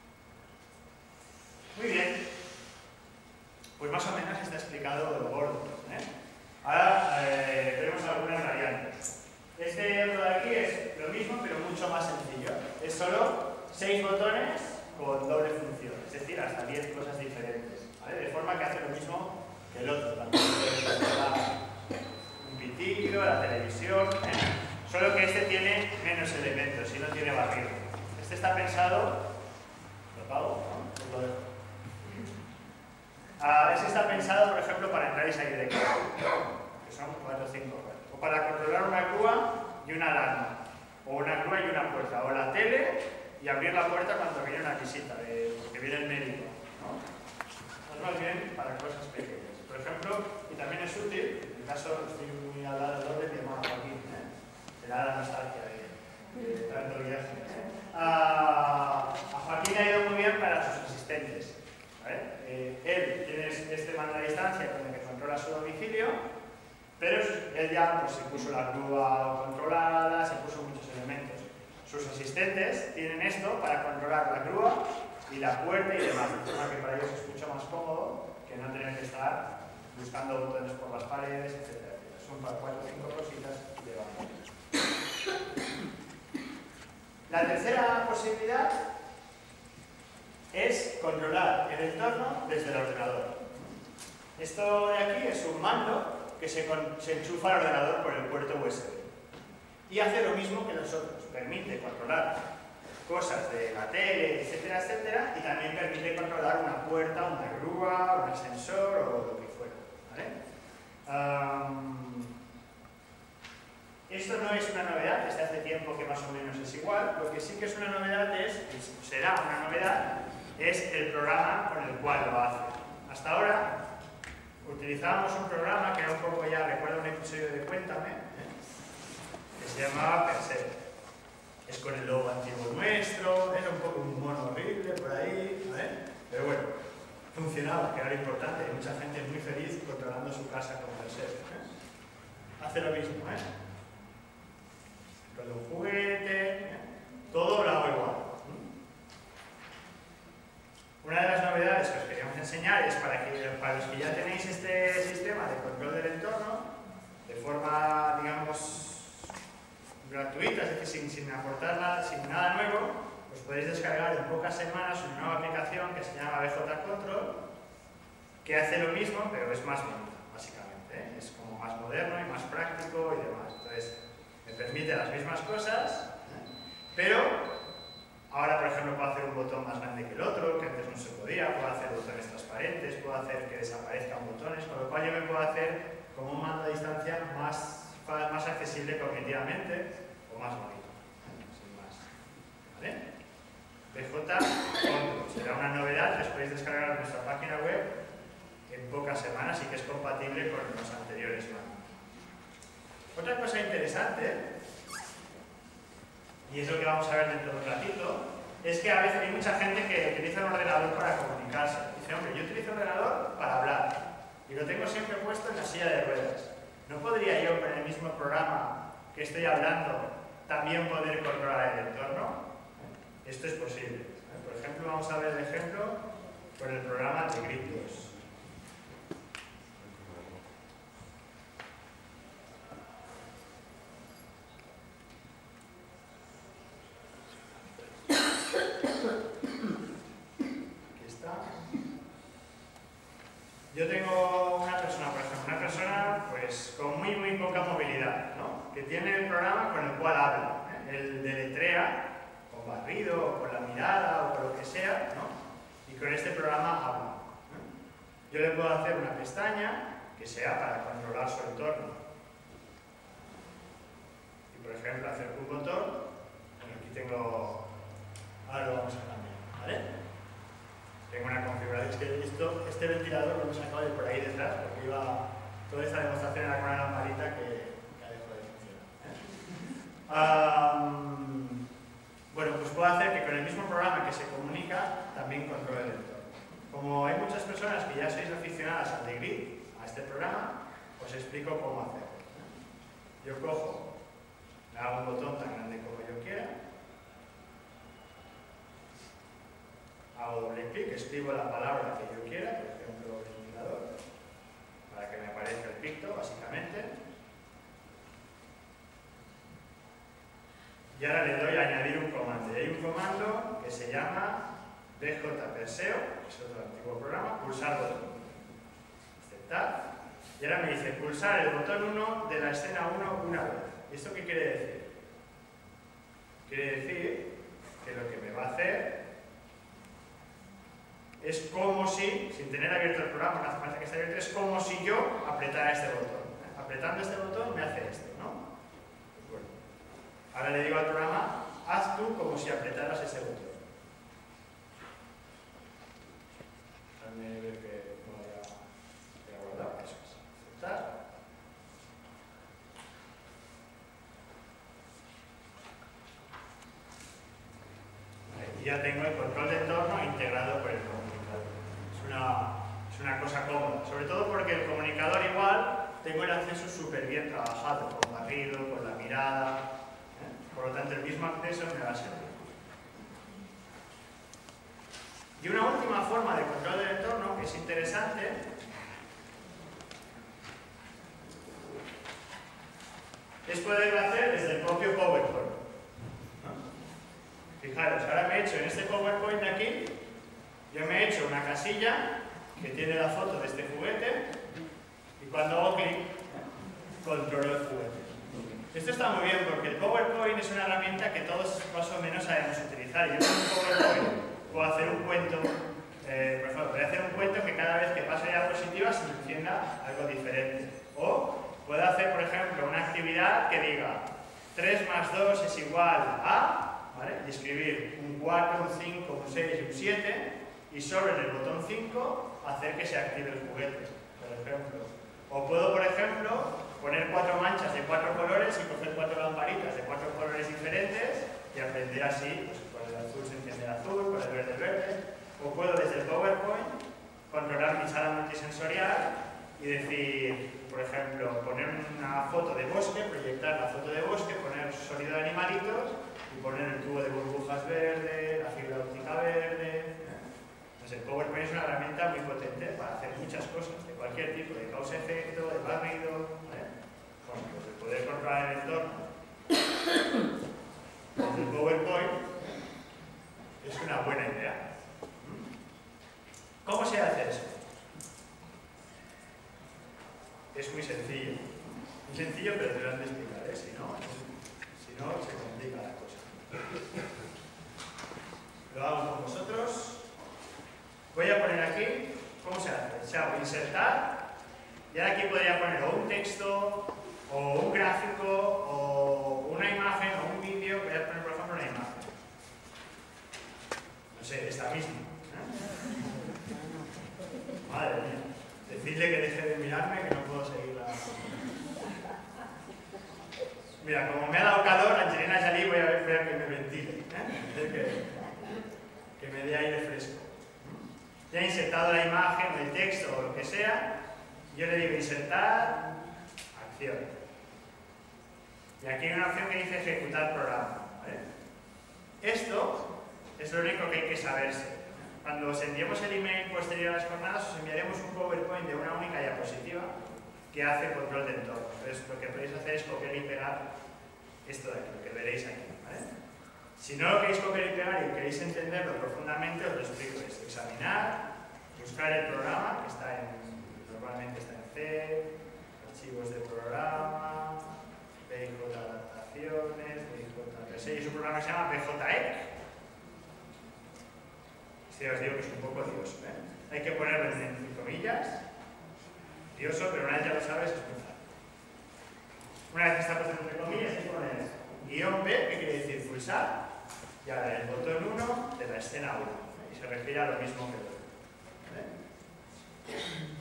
Muy bien, pues más o menos está explicado lo gordo, ¿eh? Ahora veremos algunas variantes. Este otro de aquí es lo mismo, pero mucho más sencillo. Es solo 6 botones con doble función, es decir, hasta 10 cosas diferentes, ¿vale? De forma que hace lo mismo que el otro. También un pitido, la televisión, ¿eh? Solo que este tiene menos elementos y no tiene barrido. Este está pensado... ¿Lo apago? ¿No? Lo dejo. Este está pensado, por ejemplo, para entrar y salir de casa, que son 4 o 5 horas. O para controlar una grúa y una alarma. O una grúa y una puerta. O la tele y abrir la puerta cuando viene una visita, porque viene el médico, ¿no? Pues más bien para cosas pequeñas. Por ejemplo, y también es útil, en el caso, estoy muy al lado de mi hermano Joaquín, te da la nostalgia de tanto viaje. A Joaquín le ha ido muy bien para sus asistentes. ¿Vale? Él tiene este mando a distancia con el que controla su domicilio, pero él ya pues, se puso la grúa controlada, se puso muchos elementos. Sus asistentes tienen esto para controlar la grúa y la puerta y demás, de forma que para ellos es mucho más cómodo que no tener que estar buscando botones por las paredes, etc. Son para 4 o 5 cositas de banda. La tercera posibilidad es controlar el entorno desde el ordenador. Esto de aquí es un mando que se enchufa al ordenador por el puerto USB. Y hace lo mismo que nosotros, permite controlar cosas de la tele, etcétera, etcétera, y también permite controlar una puerta, una grúa, un ascensor o lo que fuera. ¿Vale? Esto no es una novedad, desde hace tiempo que más o menos es igual. Lo que sí que es una novedad será una novedad, es el programa con el cual lo hace. Hasta ahora utilizábamos un programa que era un poco ya, recuerdo un episodio de Cuéntame, que se llamaba Persev. Es con el logo antiguo nuestro, era un poco un mono horrible por ahí, ¿vale? Pero bueno, funcionaba, que era lo importante, y mucha gente muy feliz controlando su casa con Persev. Hace lo mismo, con un juguete, todo lo hago igual. Una de las novedades que os queríamos enseñar es para los que ya tenéis este sistema de control del entorno, de forma, digamos, gratuita, es decir, sin aportar nada, sin nada nuevo, os podéis descargar en pocas semanas una nueva aplicación que se llama BJ Control, que hace lo mismo, pero es más bonito, básicamente. Es como más moderno y más práctico y demás. Entonces, me permite las mismas cosas, pero ahora, por ejemplo, puedo hacer un botón más grande que el otro, que antes no se podía, puedo hacer botones transparentes, puedo hacer que desaparezcan botones, con lo cual yo me puedo hacer como un mando a distancia más accesible cognitivamente o más bonito, sin más. ¿Vale? BJ Control será una novedad, les podéis descargar en nuestra página web en pocas semanas y que es compatible con los anteriores mandos. Otra cosa interesante, y es lo que vamos a ver dentro de un ratito, es que a veces hay mucha gente que utiliza un ordenador para comunicarse. Dice, hombre, yo utilizo un ordenador para hablar y lo tengo siempre puesto en la silla de ruedas. ¿No podría yo con el mismo programa que estoy hablando también poder controlar el entorno? Esto es posible. Por ejemplo, vamos a ver el ejemplo con el programa de gritos. Yo tengo una persona, por ejemplo, una persona pues, con muy poca movilidad, ¿no? Que tiene el programa con el cual habla, el deletrea, con barrido, o con la mirada, o con lo que sea, ¿no? Y con este programa habla. Yo le puedo hacer una pestaña que sea para controlar su entorno. Y por ejemplo, acerco un botón, bueno, aquí tengo, ahora lo vamos a cambiar, ¿vale? Tengo una configuración, es que este ventilador lo hemos sacado de por ahí detrás, porque iba, toda esta demostración era con una lamparita que ha dejado de funcionar. Bueno, pues puedo hacer que con el mismo programa que se comunica, también controle el entorno. Como hay muchas personas que ya sois aficionadas al de Grid, a este programa, os explico cómo hacerlo. Yo cojo, le hago un botón tan grande como yo quiera, hago doble clic, escribo la palabra que yo quiera, por ejemplo, ventilador, para que me aparezca el picto, básicamente. Y ahora le doy a añadir un comando. Y hay un comando que se llama bjperseo, que es otro antiguo programa, pulsar botón. Aceptar. Y ahora me dice pulsar el botón 1 de la escena 1 una vez. ¿Y esto qué quiere decir? Quiere decir que lo que me va a hacer es como si, sin tener abierto el programa, no hace falta que esté abierto, es como si yo apretara este botón. Apretando este botón me hace esto, ¿no? Pues bueno. Ahora le digo al programa, haz tú como si apretaras ese botón. Déjame ver que no haya guardado. Eso es. Aceptar. Y ya tengo el control de entorno integrado por el comunicador. Es una cosa cómoda, sobre todo porque el comunicador igual tengo el acceso súper bien trabajado, con barrido, con la mirada, por lo tanto el mismo acceso me va a servir. Y una última forma de control del entorno que es interesante es poder hacer desde el propio PowerPoint. Fijaros, ahora me he hecho en este PowerPoint de aquí, yo me he hecho una casilla que tiene la foto de este juguete y cuando hago clic, controlo el juguete. Esto está muy bien porque el PowerPoint es una herramienta que todos más o menos sabemos utilizar. Yo con un PowerPoint puedo hacer un cuento, por ejemplo, voy a hacer un cuento que cada vez que pase la diapositiva se me encienda algo diferente. O puedo hacer, por ejemplo, una actividad que diga 3 más 2 es igual a, ¿vale? Y escribir un 4, un 5, un 6 y un 7 y sobre el botón 5 hacer que se active el juguete, por ejemplo. O puedo, por ejemplo, poner 4 manchas de 4 colores y coger 4 lamparitas de 4 colores diferentes y aprender así, pues con el azul se enciende el azul, con el verde. O puedo desde el PowerPoint controlar mi sala multisensorial y decir, por ejemplo, poner una foto de bosque, proyectar la foto de bosque, poner sonido de animalitos y poner el tubo de burbujas verde, la fibra óptica verde. Entonces el PowerPoint es una herramienta muy potente para hacer muchas cosas, de cualquier tipo, de causa-efecto, de barrido, ¿vale? Bueno, pues el poder controlar el entorno desde el PowerPoint es una buena idea. ¿Cómo se hace eso? Es muy sencillo. Muy sencillo, pero te lo han de explicar, ¿eh? Si no, se complica la cosa. Lo hago con vosotros. Voy a poner aquí, ¿cómo se hace? Se hago insertar, y ahora aquí podría poner o un texto, o un gráfico, o una imagen, o un vídeo. Voy a poner, por ejemplo, una imagen. No sé, esta misma. Madre mía. Decidle que deje de mirarme, que no puedo seguirla. Mira, como me ha dado calor, Angelina Jolie voy a ver que me ventile, que me dé aire fresco. Ya he insertado la imagen, el texto o lo que sea, yo le digo insertar, acción. Y aquí hay una opción que dice ejecutar programa, ¿vale? Esto es lo único que hay que saberse. Cuando os enviemos el email posterior a las jornadas, os enviaremos un PowerPoint de una única diapositiva que hace control de entorno. Entonces, lo que podéis hacer es copiar y pegar esto de aquí, lo que veréis aquí, ¿vale? Si no lo queréis copiar y pegar y queréis entenderlo profundamente, os lo explico. Es examinar, buscar el programa, que está normalmente está en C, archivos de programa, BJ adaptaciones, BJ3, y es un programa que se llama BJEC. Os digo que es un poco dioso, ¿eh? Hay que ponerlo entre comillas, Curioso, pero una vez ya lo sabes, es muy fácil. Una vez que está puesto entre comillas, se pone guión B, que quiere decir pulsar, y ahora el botón 1 de la escena 1. Y se refiere a lo mismo que el otro. ¿Vale?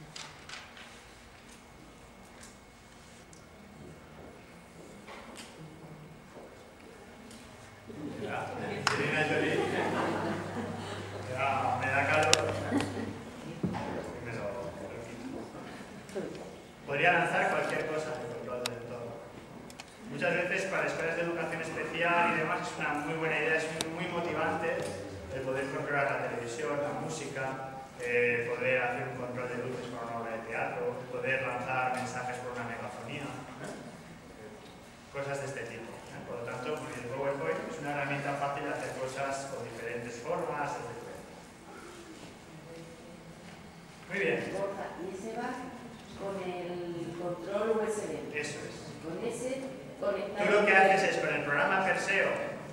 Me da calor. Podría lanzar cualquier cosa de control del entorno. Muchas veces para escuelas de educación especial y demás es una muy buena idea, es muy motivante el poder controlar la televisión, la música, poder hacer un control de luces con una obra de teatro, poder lanzar mensajes por una megafonía, cosas de este tipo. Por lo tanto, el PowerPoint es una herramienta fácil de hacer cosas con diferentes formas, etc. Muy bien. Borja, y ese va con el control USB. Eso es. Con ese conectado. Tú lo que haces es con el programa Perseo,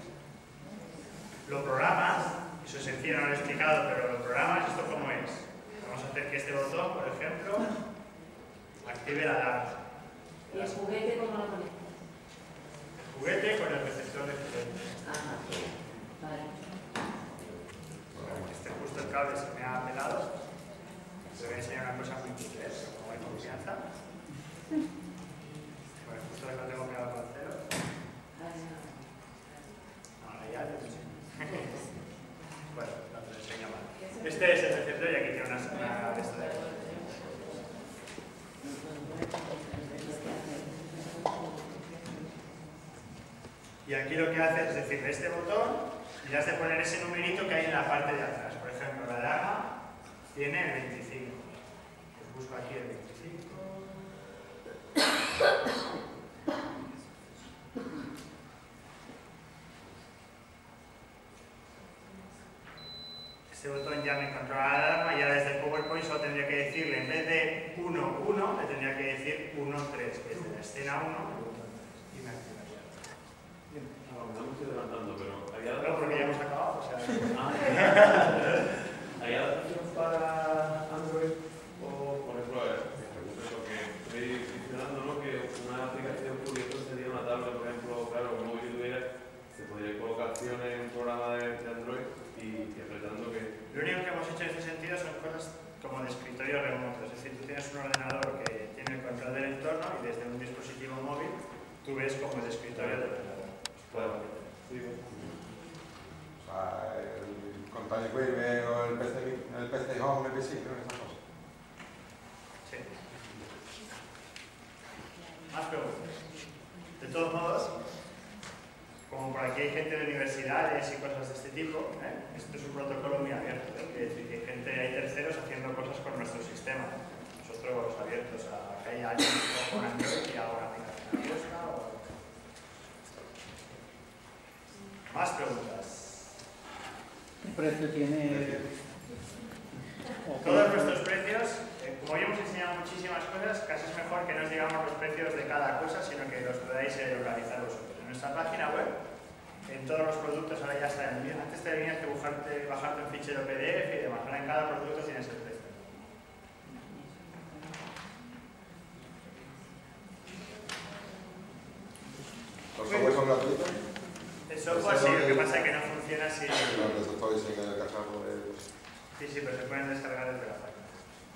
lo programas, eso es sencillo, no lo he explicado, pero lo programas, ¿esto cómo es? Vamos a hacer que este botón, por ejemplo, active la alarma. ¿Y el juguete cómo lo conectas? Juguete con el receptor de juguete. Ajá, vale. Este justo el cable se me ha pelado. Te voy a enseñar una cosa muy útil, como hay confianza. Bueno, justo lo tengo pegado con cero. Ahora ya te enseño. Bueno, no te lo enseño mal. Este es el receptor y aquí tiene una de esto de aquí. Y aquí lo que hace es decirle este botón y le has de poner ese numerito que hay en la parte de atrás. Por ejemplo, la alarma tiene el 25. Pues busco aquí el 25. Este botón ya me controla la alarma y ahora desde el PowerPoint solo tendría que decirle, en vez de 1, 1, le tendría que decir 1, 3, que es de la escena 1. No me estoy adelantando, pero No, porque ya hemos acabado. O sea, ¿hay adaptación para Android? O, por ejemplo, porque estoy mencionando, ¿no?, que una aplicación curiosa sería una tablet, por ejemplo, claro, como youtuber, se podría colocar acciones en un programa de Android y apretando que... Lo único que hemos hecho en este sentido son cosas como de escritorio remoto. Es decir, tú tienes un ordenador que tiene el control del entorno y desde un dispositivo móvil tú ves como el escritorio del ordenador. Claro. Sí. O sea, con Tiny Wave o el PC Home, el PC, creo que esas cosas. Sí. Más preguntas. De todos modos, como por aquí hay gente de universidades y cosas de este tipo, esto es un protocolo muy abierto. Es decir, que hay terceros haciendo cosas con nuestro sistema. Nosotros abiertos a que haya alguien con Android y haga una aplicación abierta o... Más preguntas. ¿Qué precio tiene? Todos nuestros precios, como hoy hemos enseñado muchísimas cosas, casi es mejor que no os digamos los precios de cada cosa, sino que los podáis organizar vosotros. En nuestra página web, en todos los productos, ahora ya está en el... Antes tenías que bajarte un fichero PDF y demás, ahora en cada producto tienes el precio. ¿Los software son gratuitos? El software sí, lo que pasa es que no funciona si... Los estoy sin el cacharro de... Sí, sí, pero se pueden descargar desde la página.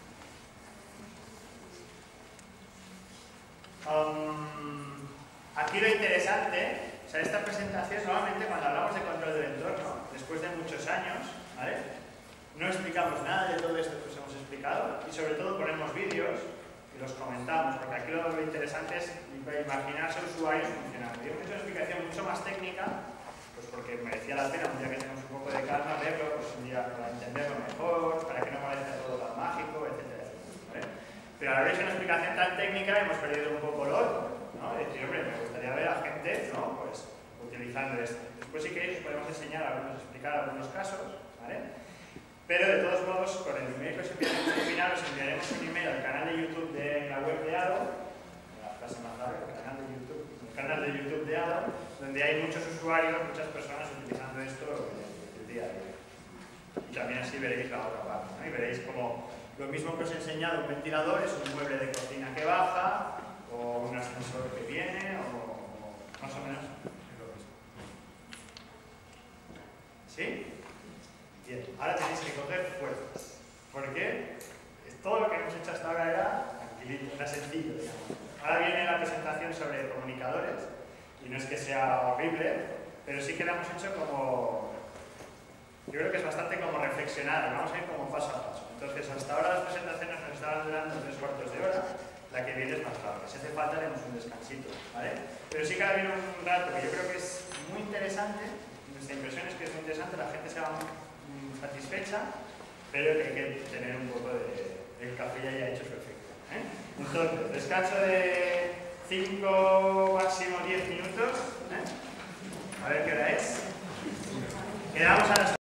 Aquí lo interesante, o sea, esta presentación, normalmente cuando hablamos de control del entorno, después de muchos años, ¿vale?, no explicamos nada de todo esto que os hemos explicado y sobre todo ponemos vídeos y los comentamos, porque aquí lo interesante es imaginarse usuarios funcionando. Y hemos hecho una explicación mucho más técnica, pues porque merecía la pena un día que tenemos un poco de calma verlo, pues un día para entenderlo mejor, para que no parezca todo tan mágico, etcétera, ¿vale? Pero al haber hecho una explicación tan técnica hemos perdido un poco el otro, ¿no? Es decir, hombre, me gustaría ver a gente, ¿no?, pues utilizando esto. Después, si queréis, os podemos enseñar explicar algunos casos, ¿vale? Pero de todos modos, con el email que os enviaremos al final, os enviaremos un email al canal de YouTube de la web de ADO, la frase más larga, el canal de YouTube de ADO, donde hay muchos usuarios, muchas personas utilizando esto el día a día. Y también así veréis la otra parte, ¿no? Y veréis cómo Lo mismo que os he enseñado, un ventilador es un mueble de cocina que baja, o un ascensor que viene, o más o menos es lo mismo. ¿Sí? Bien, ahora tenéis que coger fuerzas, porque todo lo que hemos hecho hasta ahora era tranquilito, era sencillo, digamos. Ahora viene la presentación sobre comunicadores, y no es que sea horrible, pero sí que la hemos hecho como... Yo creo que es bastante como reflexionar, vamos a ir como paso a paso. Entonces, hasta ahora las presentaciones nos estaban durando 3/4 de hora, la que viene es más larga. Si hace falta, haremos un descansito, ¿vale? Pero sí que ahora viene un rato que yo creo que es muy interesante, nuestra impresión es que es muy interesante, la gente se va satisfecha, pero que hay que tener un poco de... El café ya haya hecho su efecto, ¿eh? Entonces, descanso de 5, máximo 10 minutos, ¿eh? A ver qué hora es. Quedamos a las